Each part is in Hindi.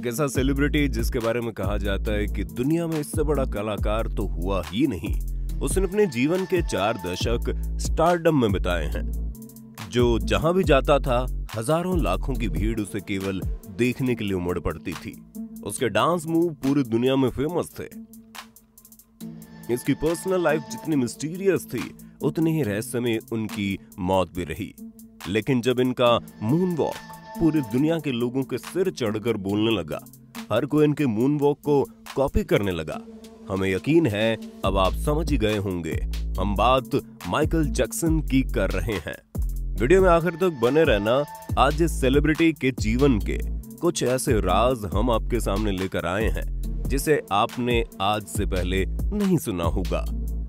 एक ऐसा सेलिब्रिटी जिसके बारे में कहा जाता है कि दुनिया में इससे बड़ा कलाकार तो हुआ ही नहीं। उसने अपने जीवन के 4 दशक स्टारडम में बिताए हैं। जो जहां भी जाता था, हजारों लाखों की भीड़ उसे केवल देखने के लिए उमड़ पड़ती थी। उसके डांस मूव पूरी दुनिया में फेमस थे। इसकी पर्सनल लाइफ जितनी मिस्टीरियस थी, उतनी ही रहस्यमय उनकी मौत भी रही। लेकिन जब इनका मून वॉक पूरी दुनिया के लोगों के सिर चढ़कर बोलने लगा, हर कोई इनके मून वॉक को कॉपी करने लगा। हमें यकीन है अब आप समझ ही गए होंगे, हम बात माइकल जैक्सन की कर रहे हैं। वीडियो में आखिर तक बने रहना। आज इस सेलिब्रिटी के जीवन के कुछ ऐसे राज हम आपके सामने लेकर आए हैं जिसे आपने आज से पहले नहीं सुना होगा।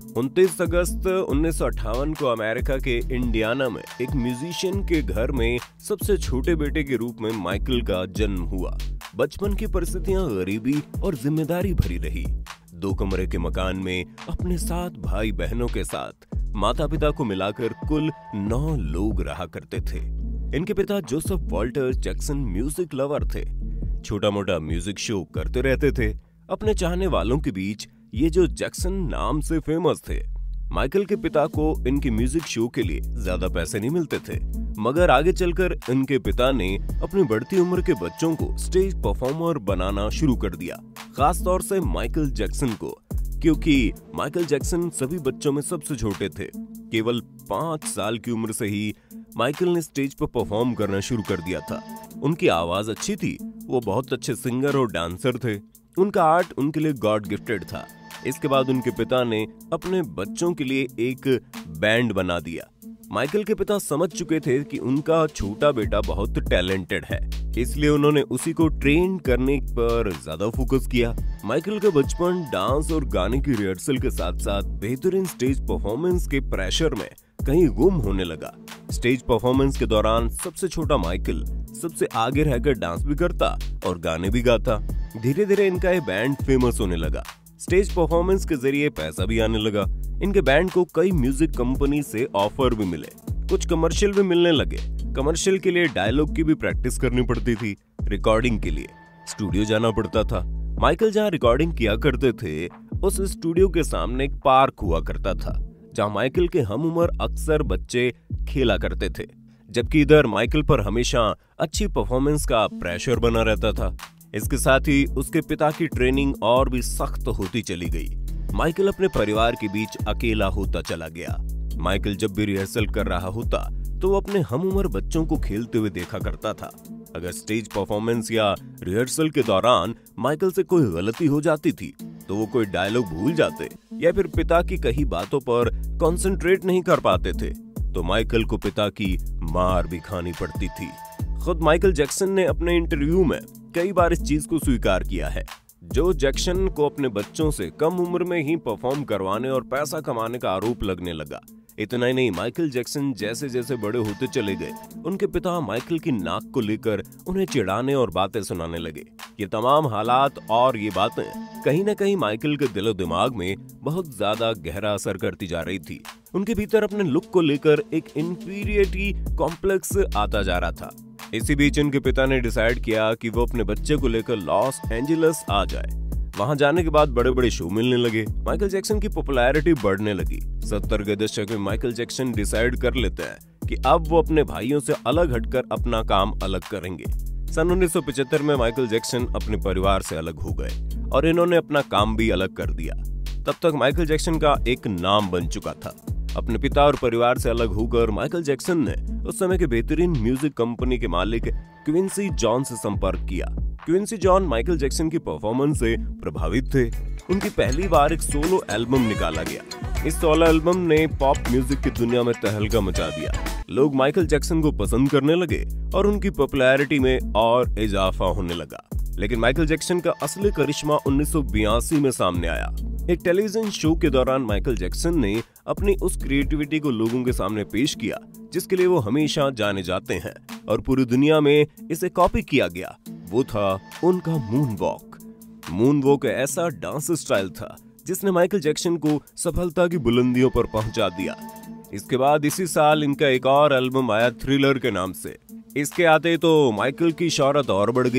29 अगस्त 1958 को अमेरिका के इंडियाना में एक म्यूजिशियन के घर में सबसे छोटे बेटे के रूप में माइकल का जन्म हुआ। बचपन की परिस्थितियां गरीबी और जिम्मेदारी भरी रही। 2 कमरे के मकान में अपने 7 भाई बहनों के साथ माता पिता को मिलाकर कुल 9 लोग रहा करते थे। इनके पिता Joseph Walter Jackson music lover थे। छोटा मोटा म्यूजिक शो करते रहते थे। अपने चाहने वालों के बीच ये जो जैक्सन नाम से फेमस थे। माइकल के पिता को इनके म्यूजिक शो के लिए ज्यादा पैसे नहीं मिलते थे, मगर आगे चलकर इनके पिता ने अपनी बढ़ती उम्र के बच्चों को स्टेज परफॉर्मर बनाना शुरू कर दिया, खास तौर से माइकल जैक्सन को, क्योंकि माइकल जैक्सन सभी बच्चों में सबसे छोटे थे। केवल 5 साल की उम्र से ही माइकल ने स्टेज पर परफॉर्म करना शुरू कर दिया था। उनकी आवाज अच्छी थी, वो बहुत अच्छे सिंगर और डांसर थे। उनका आर्ट उनके लिए गॉड गिफ्टेड था। इसके बाद उनके पिता ने अपने बच्चों के लिए एक बैंड बना दिया। माइकल के पिता समझ चुके थे कि उनका छोटा बेटा बहुत टैलेंटेड है, इसलिए उन्होंने उसी को ट्रेन करने पर ज्यादा फोकस किया। माइकल का बचपन डांस और गाने की रिहर्सल के साथ साथ बेहतरीन स्टेज परफॉर्मेंस के प्रेशर में कहीं गुम होने लगा। स्टेज परफॉर्मेंस के दौरान सबसे छोटा माइकल सबसे आगे रहकर डांस भी करता और गाने भी गाता। धीरे धीरे इनका ये बैंड फेमस होने लगा। स्टेज परफॉर्मेंस के जरिए पैसा भी आने लगा। इनके बैंड को कई म्यूजिक कंपनी से ऑफर भी मिले, कुछ कमर्शियल भी मिलने लगे। कमर्शियल के लिए डायलॉग की भी प्रैक्टिस करनी पड़ती थी। रिकॉर्डिंग के लिए स्टूडियो जाना पड़ता था। माइकल जहाँ रिकॉर्डिंग किया करते थे, उस स्टूडियो के सामने एक पार्क हुआ करता था, जहाँ माइकल के हम उम्र अक्सर बच्चे खेला करते थे। जबकि इधर माइकल पर हमेशा अच्छी परफॉर्मेंस का प्रेशर बना रहता था। इसके साथ ही उसके पिता की ट्रेनिंग और भी सख्त होती चली गई। माइकल अपने परिवार के बीच अकेला होता चला गया। माइकल जब भी रिहर्सल कर रहा होता तो वो अपने हम उम्र बच्चों को खेलते हुए देखा करता था। अगर स्टेज परफॉर्मेंस या रिहर्सल के दौरान माइकल से कोई गलती हो जाती थी तो वो कोई डायलॉग भूल जाते या फिर पिता की कही बातों पर कंसंट्रेट नहीं कर पाते थे, तो माइकल को पिता की मार भी खानी पड़ती थी। खुद माइकल जैक्सन ने अपने इंटरव्यू में कई बार इस चीज को स्वीकार किया है। जो जैक्सन को अपने बच्चों से कम उम्र में ही परफॉर्म करवाने और पैसा कमाने का आरोप लगने लगा। इतना ही नहीं, माइकल जैक्सन जैसे जैसे बड़े होते चले गए, उनके पिता माइकल की नाक को लेकर उन्हें चिढ़ाने और बातें सुनाने लगे। ये तमाम हालात और ये बातें कहीं न कहीं माइकल के दिलो दिमाग में बहुत ज्यादा गहरा असर करती जा रही थी। उनके भीतर अपने लुक को लेकर एक इंफीरियरिटी कॉम्प्लेक्स आता जा रहा था। इसी बीच उनके पिता ने डिसाइड किया कि वो अपने बच्चे को लेकर लॉस एंजलिस आ जाए। वहां जाने के बाद बड़े बड़े शो मिलने लगे। माइकल जैक्सन की पॉपुलैरिटी बढ़ने लगी। 70 के दशक में माइकल जैक्सन डिसाइड कर लेते हैं कि अब वो अपने भाइयों से अलग हटकर अपना काम अलग करेंगे। सन 1975 में माइकल जैक्सन अपने परिवार से अलग हो गए और इन्होंने अपना काम भी अलग कर दिया। तब तक माइकल जैक्सन का एक नाम बन चुका था। अपने पिता और परिवार से अलग होकर माइकल जैक्सन ने उस समय के बेहतरीन म्यूजिक कंपनी के मालिक क्विंसी जॉन से संपर्क किया। क्विंसी जॉन माइकल जैक्सन की परफॉर्मेंस से प्रभावित थे। उनकी पहली बार एक सोलो एल्बम निकाला गया। इस सोलो एल्बम ने पॉप म्यूजिक की दुनिया में तहलका मचा दिया। लोग माइकल जैक्सन को पसंद करने लगे और उनकी पॉपुलैरिटी में और इजाफा होने लगा। लेकिन माइकल जैक्सन का असली करिश्मा 1982 में सामने आया। एक टेलीविजन शो के दौरान माइकल जैक्सन ने अपनी उस क्रिएटिविटी को लोगों के सामने पेश किया जिसके लिए वो हमेशा जाने जाते हैं और पूरी दुनिया में इसे कॉपी किया गया। वो था उनका मून वॉक। मून वॉक ऐसा डांस स्टाइल था जिसने माइकल जैक्सन को सफलता की बुलंदियों पर पहुंचा दिया। इसके बाद इसी साल इनका एक और एल्बम आया थ्रिलर के नाम से। इसके आते तो माइकल की शोहरत और बढ़ गई।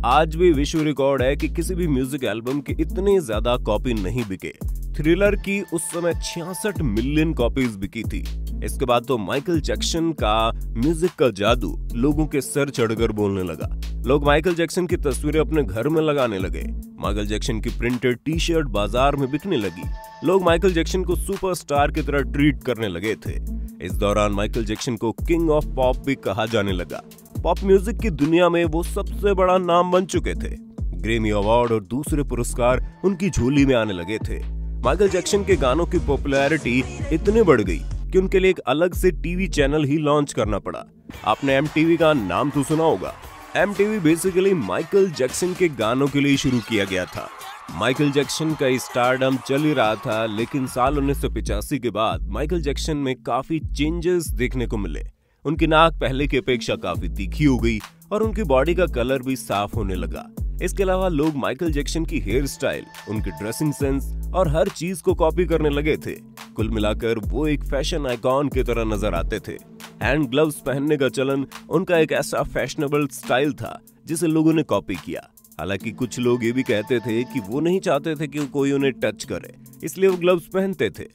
आज भी विश्व रिकॉर्ड है कि किसी भी म्यूजिक एल्बम के इतने ज्यादा कॉपी नहीं बिके। थ्रिलर की उस समय 66 मिलियन कॉपीज बिकी थी। इसके बाद तो माइकल जैक्सन का म्यूजिक का जादू लोगों के सर चढ़कर बोलने लगा। लोग माइकल जैक्सन की तस्वीरें अपने घर में लगाने लगे। माइकल जैक्सन की प्रिंटेड टी शर्ट बाजार में बिकने लगी। लोग माइकल जैक्सन को सुपरस्टार की तरह ट्रीट करने लगे थे। इस दौरान माइकल जैक्सन को किंग ऑफ पॉप भी कहा जाने लगा। पॉप म्यूजिक की दुनिया में वो सबसे बड़ा नाम बन चुके थे। ग्रैमी अवार्ड और दूसरे पुरस्कार उनकी झोली में आने लगे थे। माइकल जैक्सन के गानों की पॉपुलैरिटी इतनी बढ़ गई कि उनके लिए एक अलग से टीवी चैनल ही लॉन्च करना पड़ा। आपने MTV का नाम तो सुना होगा। MTV बेसिकली माइकल जैक्सन के गानों के लिए शुरू किया गया था। माइकल जैक्सन का स्टारडम चल ही रहा था, लेकिन साल 1985 के बाद माइकल जैक्सन में काफी चेंजेस देखने को मिले। उनकी नाक पहले की अपेक्षा काफी तीखी हो गई और उनकी बॉडी का कलर भी साफ होने लगा। इसके अलावा लोग माइकल जैक्सन की हेयर स्टाइल, उनकी ड्रेसिंग सेंस और हर चीज को कॉपी करने लगे थे। कुल मिलाकर वो एक फैशन आइकॉन की तरह नजर आते थे। हैंड ग्लव्स पहनने का चलन उनका एक ऐसा फैशनेबल स्टाइल था जिसे लोगों ने कॉपी किया। हालांकि कुछ लोग ये भी कहते थे कि वो नहीं चाहते थे कि कोई उन्हें टच करे, इसलिए वो ग्लव्स पहनते थे।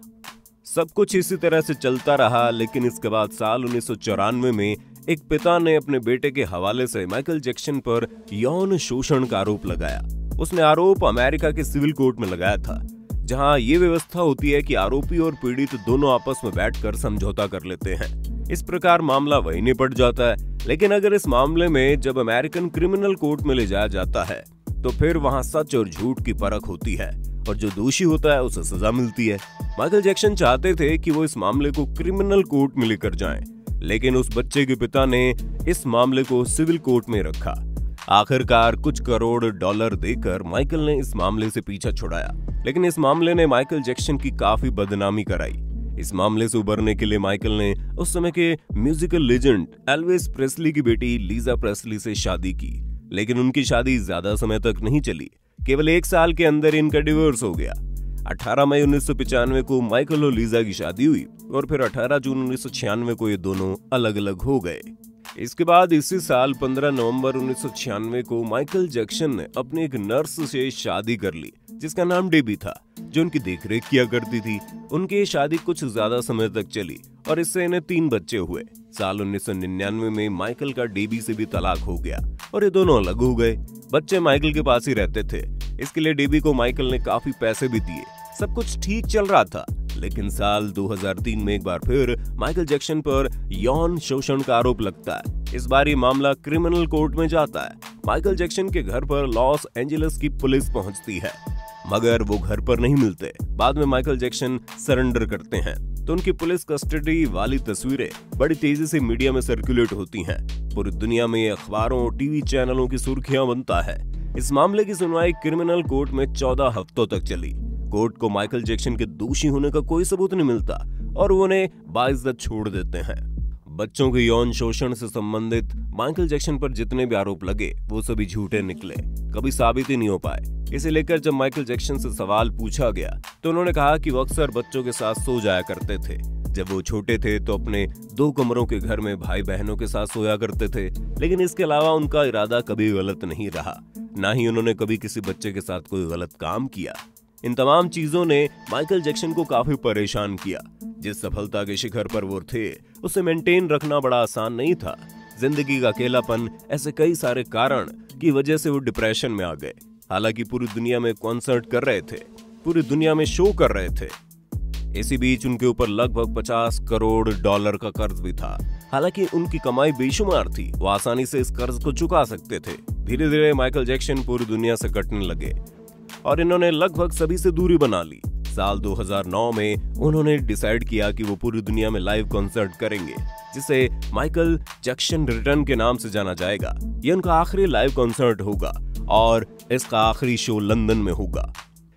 सब कुछ इसी तरह से चलता रहा, लेकिन इसके बाद साल 1994 में एक पिता ने अपने बेटे के हवाले से माइकल जैक्सन पर यौन शोषण का आरोप लगाया। उसने आरोप अमेरिका के सिविल कोर्ट में लगाया था, जहां ये व्यवस्था होती है कि आरोपी और पीड़ित दोनों आपस में बैठकर समझौता कर लेते हैं। इस प्रकार मामला वहीं निपट जाता है। लेकिन अगर इस मामले में जब अमेरिकन क्रिमिनल कोर्ट में ले जाया जाता है तो फिर वहां सच और झूठ की परख होती है और जो दोषी होता है उसे सजा मिलती है। माइकल जैक्सन चाहते थे कि वो इस मामले को क्रिमिनल कोर्ट में लेकर जाएं, लेकिन उस बच्चे के पिता ने इस मामले को सिविल कोर्ट में रखा। आखिरकार कुछ करोड़ डॉलर देकर माइकल ने इस मामले से पीछा छुड़ाया, लेकिन इस मामले ने माइकल जैक्सन की काफी बदनामी कराई। इस मामले से उबरने के लिए माइकल ने उस समय के म्यूजिकल लेजेंड एल्विस प्रेस्ली की बेटी लीजा प्रेस्ली से शादी की, लेकिन उनकी शादी ज्यादा समय तक नहीं चली। केवल 1 साल के अंदर इनका डिवोर्स हो गया। 18 मई 1995 को माइकल और लीजा की शादी हुई और फिर 18 जून 1996 को ये दोनों अलग अलग हो गए। इसके बाद इसी साल 15 नवंबर 1996 को माइकल जैक्सन ने अपनी एक नर्स से शादी कर ली, जिसका नाम डेबी था, जो उनकी देखरेख किया करती थी। उनकी ये शादी कुछ ज्यादा समय तक चली और इससे इन्हें 3 बच्चे हुए। साल 1999 में माइकल का डेबी से भी तलाक हो गया और ये दोनों अलग हो गए। बच्चे माइकल के पास ही रहते थे। इसके लिए डेबी को माइकल ने काफी पैसे भी दिए। सब कुछ ठीक चल रहा था, लेकिन साल 2003 में एक बार फिर माइकल जैक्सन पर यौन शोषण का आरोप लगता है। इस बार ये मामला क्रिमिनल कोर्ट में जाता है। माइकल जैक्सन के घर पर लॉस एंजेलिस की पुलिस पहुंचती है, मगर वो घर पर नहीं मिलते। बाद में माइकल जैक्सन सरेंडर करते हैं तो उनकी पुलिस कस्टडी वाली तस्वीरें बड़ी तेजी से मीडिया में सर्कुलेट होती हैं। पूरी दुनिया में अखबारों और टीवी चैनलों की सुर्खियां बनता है। इस मामले की सुनवाई क्रिमिनल कोर्ट में 14 हफ्तों तक चली। कोर्ट को माइकल जैक्सन के दोषी होने का कोई सबूत नहीं मिलता और वो उन्हें बाइज्जत छोड़ देते हैं। बच्चों के यौन शोषण से संबंधित माइकल जैक्सन पर जितने भी आरोप लगे वो सभी झूठे निकले, कभी साबित ही नहीं हो पाए। इसे लेकर जब माइकल जैक्सन से सवाल पूछा गया तो उन्होंने कहा कि वो अक्सर बच्चों के साथ सो जाया करते थे। जब वो छोटे थे तो अपने 2 कमरों के घर में भाई बहनों के साथ सोया करते थे, लेकिन इसके अलावा उनका इरादा कभी गलत नहीं रहा, ना ही उन्होंने कभी किसी बच्चे के साथ कोई गलत काम किया। इन तमाम चीजों ने माइकल जैक्सन को काफी परेशान किया। जिस सफलता के शिखर पर वो थे उसे मेंटेन रखना बड़ा आसान नहीं था। जिंदगी का अकेलापन, ऐसे कई सारे कारण की वजह से वो डिप्रेशन में आ गए। हालांकि पूरी दुनिया में कॉन्सर्ट कर रहे थे, पूरी दुनिया में शो कर रहे थे। इसी बीच उनके ऊपर लगभग 50 करोड़ डॉलर का कर्ज भी था। हालांकि उनकी कमाई बेशुमार थी, वो आसानी से इस कर्ज को चुका सकते थे। धीरे धीरे माइकल जैक्सन पूरी दुनिया से कटने लगे और इन्होंने लगभग सभी से दूरी बना ली। साल 2009 में उन्होंने डिसाइड किया कि वो पूरी दुनिया में लाइव कॉन्सर्ट करेंगे, जिसे माइकल जैक्सन रिटर्न के नाम से जाना जाएगा। यह उनका आखिरी लाइव कॉन्सर्ट होगा और इसका आखिरी शो लंदन में होगा।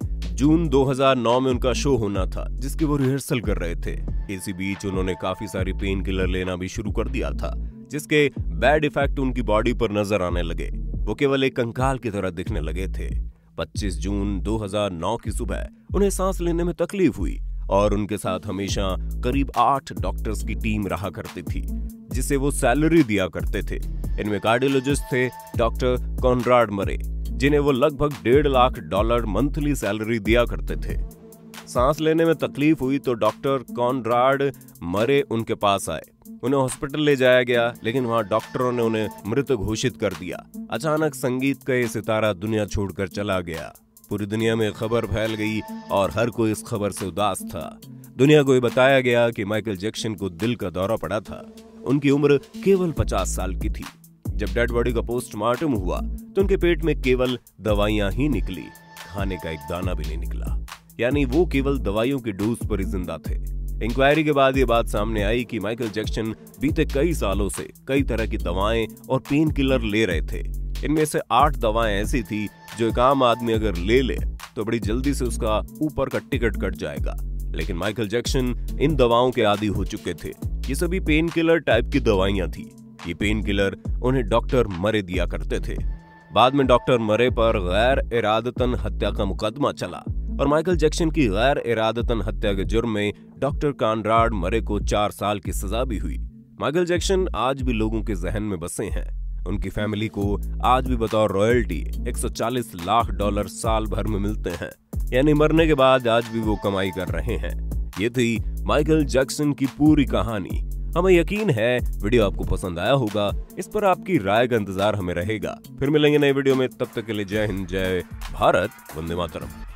जून 2009 में उनका शो होना था, जिसकी वो रिहर्सल कर रहे थे। इसी बीच उन्होंने काफी सारी पेन किलर लेना भी शुरू कर दिया था, जिसके बैड इफेक्ट उनकी बॉडी पर नजर आने लगे। वो केवल एक कंकाल की तरह दिखने लगे थे। 25 जून 2009 की सुबह उन्हें सांस लेने में तकलीफ हुई और उनके साथ हमेशा करीब 8 डॉक्टर्स की टीम रहा करती थी, जिसे वो सैलरी दिया करते थे। इनमें कार्डियोलॉजिस्ट थे डॉक्टर कॉनराड मरे, जिन्हें वो लगभग $1.5 लाख मंथली सैलरी दिया करते थे। सांस लेने में तकलीफ हुई तो डॉक्टर कॉनराड मरे उनके पास आए। उन्हें हॉस्पिटल ले जाया गया, लेकिन वहां डॉक्टरों ने उन्हें मृत घोषित कर दिया। अचानक संगीत का ये सितारा दुनिया छोड़कर चला गया। पूरी दुनिया में खबर फैल गई और हर कोई इस खबर से उदास था। दुनिया को ये बताया गया कि माइकल जैक्सन को दिल का दौरा पड़ा था। उनकी उम्र केवल 50 साल की थी। जब डेड बॉडी का पोस्टमार्टम हुआ तो उनके पेट में केवल दवाइयां ही निकली, खाने का एक दाना भी नहीं निकला। यानी वो केवल दवाइयों की डोज पर ही जिंदा थे। इंक्वायरी के बाद ये बात सामने आई कि माइकल जैक्सन बीते कई सालों से कई तरह की दवाएं और पेन किलर ले रहे थे। इनमें से 8 दवाएं ऐसी थी जो एक आम आदमी अगर ले ले तो बड़ी जल्दी से उसका ऊपर का टिकट कट जाएगा, लेकिन माइकल जैक्सन इन दवाओं के आदी हो चुके थे। ये सभी पेन किलर टाइप की दवाइयां थी। ये पेन किलर उन्हें डॉक्टर मरे दिया करते थे। बाद में डॉक्टर मरे पर गैर इरादतन हत्या का मुकदमा चला और माइकल जैक्सन की गैर इरादतन हत्या के जुर्म में डॉक्टर कॉनराड मरे को 4 साल की सजा भी हुई। माइकल जैक्सन आज भी लोगों के जहन में बसे हैं। उनकी फैमिली को आज भी बतौर रॉयल्टी $140 लाख साल भर में मिलते हैं, यानी मरने के बाद आज भी वो कमाई कर रहे हैं। ये थी माइकल जैक्सन की पूरी कहानी। हमें यकीन है वीडियो आपको पसंद आया होगा। इस पर आपकी राय का इंतजार हमें रहेगा। फिर मिलेंगे नए वीडियो में, तब तक के लिए जय हिंद, जय भारत, वंदे मातरम।